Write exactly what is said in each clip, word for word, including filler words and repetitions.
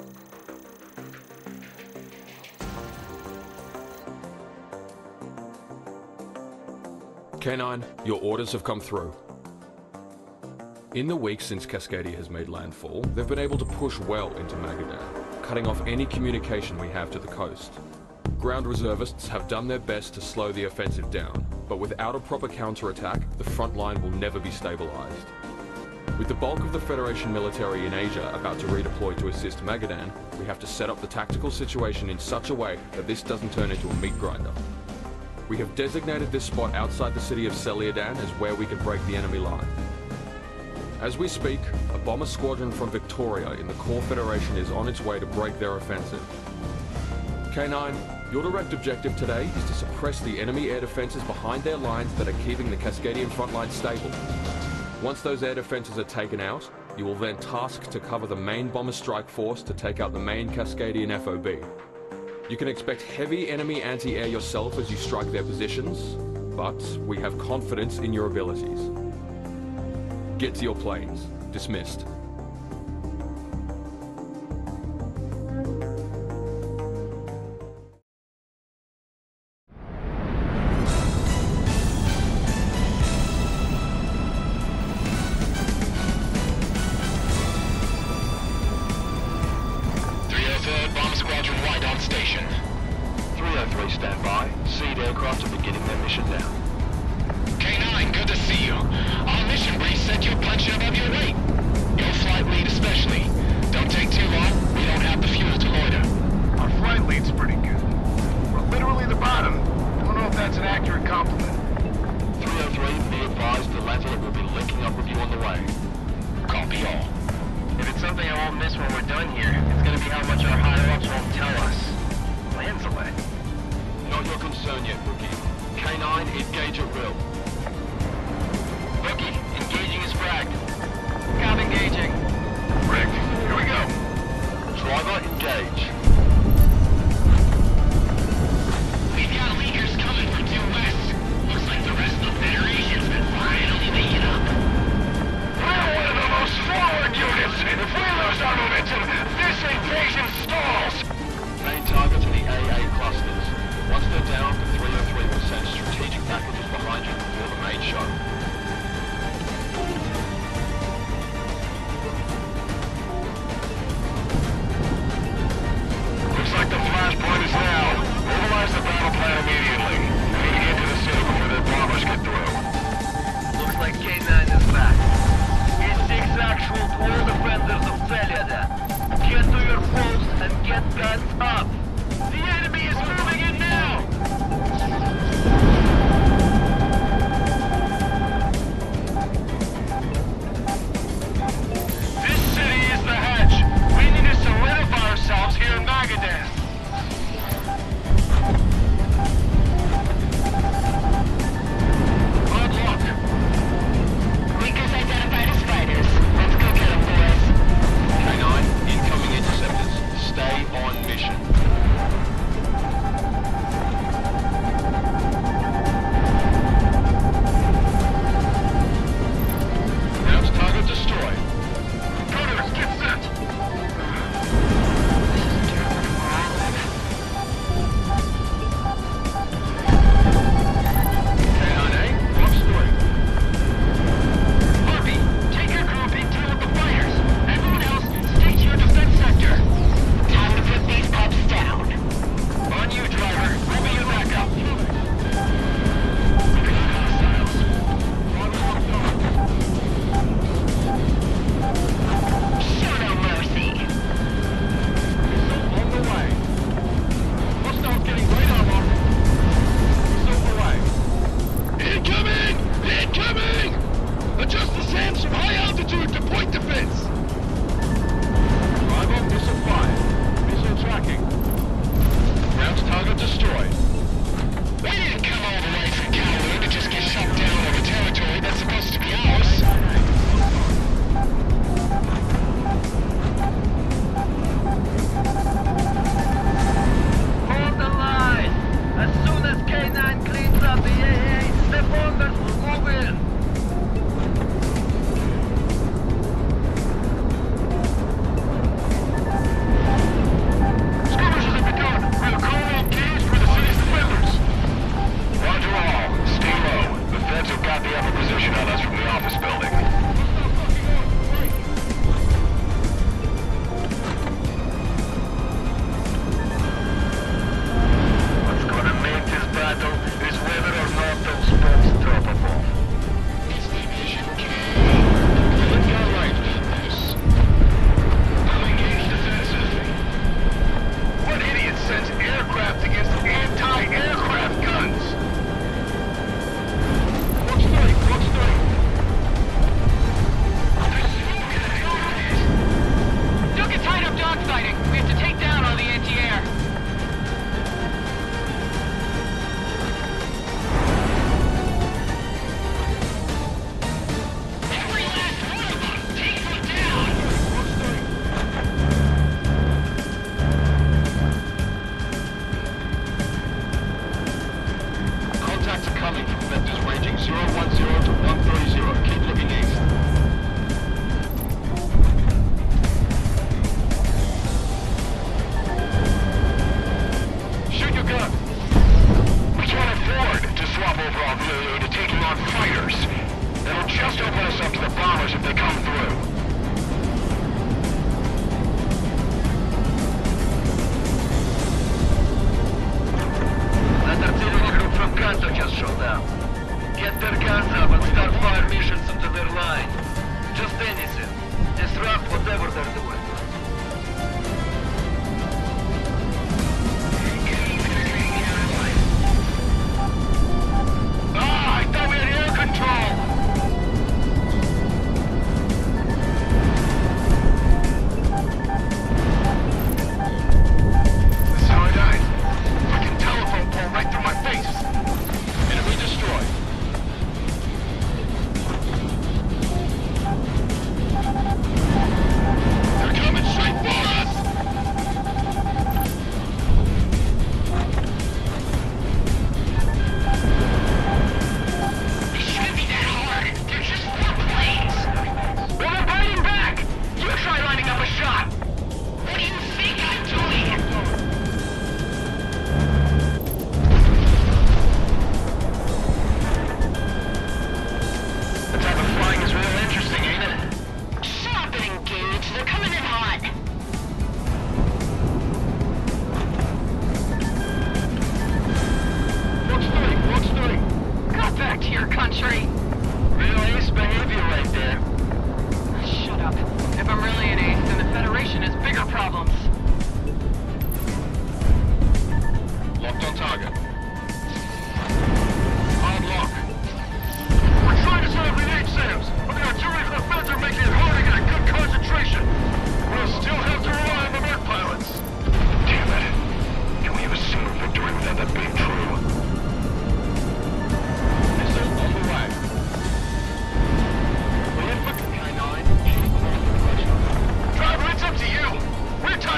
K nine, your orders have come through. In the weeks since Cascadia has made landfall, they've been able to push well into Magadan, cutting off any communication we have to the coast. Ground reservists have done their best to slow the offensive down, but without a proper counterattack, the front line will never be stabilized. With the bulk of the Federation military in Asia about to redeploy to assist Magadan, we have to set up the tactical situation in such a way that this doesn't turn into a meat grinder. We have designated this spot outside the city of Celiadan as where we can break the enemy line. As we speak, a bomber squadron from Victoria in the core Federation is on its way to break their offensive. K nine, your direct objective today is to suppress the enemy air defenses behind their lines that are keeping the Cascadian front line stable. Once those air defenses are taken out, you will then task to cover the main bomber strike force to take out the main Cascadian F O B. You can expect heavy enemy anti-air yourself as you strike their positions, but we have confidence in your abilities. Get to your planes. Dismissed. problems. Locked on target. Hard lock. We're trying to set up grenade Sams, but the artillery from the feds are making it hard to get a good concentration. We'll still have to rely on the merc pilots. Damn it. Can we have a sooner victory without that being true? Missile on the way. Driver, it's up to you. We're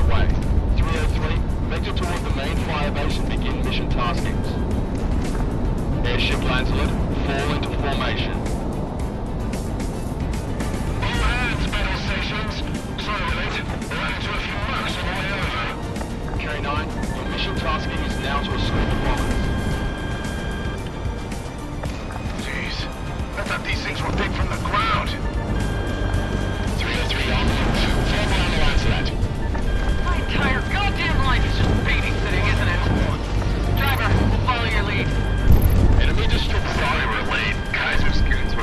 the way. three oh three, vector toward the main fire base and begin mission taskings. Airship lands alert, fall into formation. All hands, battle stations. Sorry we're late. We ran into a few mercs on the way over. K nine, your mission tasking is now to escort the bombers. Jeez. I thought these things were big from the ground. three oh three on, fall down the line to that. My entire goddamn life is just babysitting, isn't it? Driver, we'll follow your lead. Enemy destroyed. Sorry we're late. Kaiser's goons were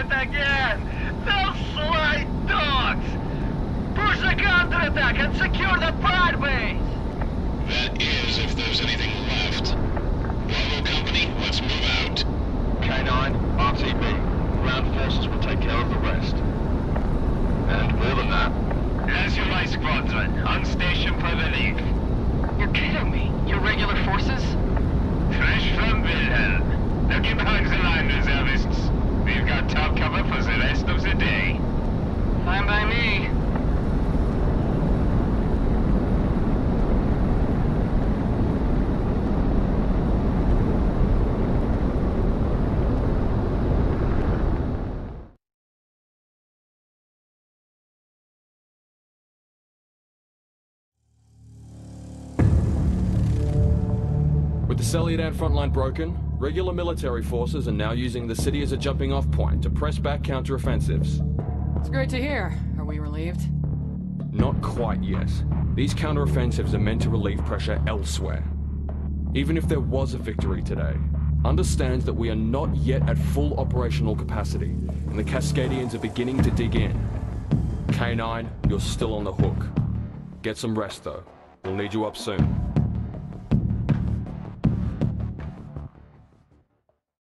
it again! Those sly dogs! Push the counterattack and secure the pod base! That is, if there's anything left. Bravo Company, let's move out. K nine, R T B. Ground forces will take care of the rest. And more than that, As you like, Squadron. On station for the leave. You're kidding me. Your regular forces? Fresh from Wilhelm. Now get behind the line, reservists. We've got top cover for the rest of the day. Fine by me. With the Celiadan frontline broken, regular military forces are now using the city as a jumping-off point to press back counter-offensives. It's great to hear. Are we relieved? Not quite yet. These counter-offensives are meant to relieve pressure elsewhere. Even if there was a victory today, understand that we are not yet at full operational capacity, and the Cascadians are beginning to dig in. K nine, you're still on the hook. Get some rest though. We'll need you up soon.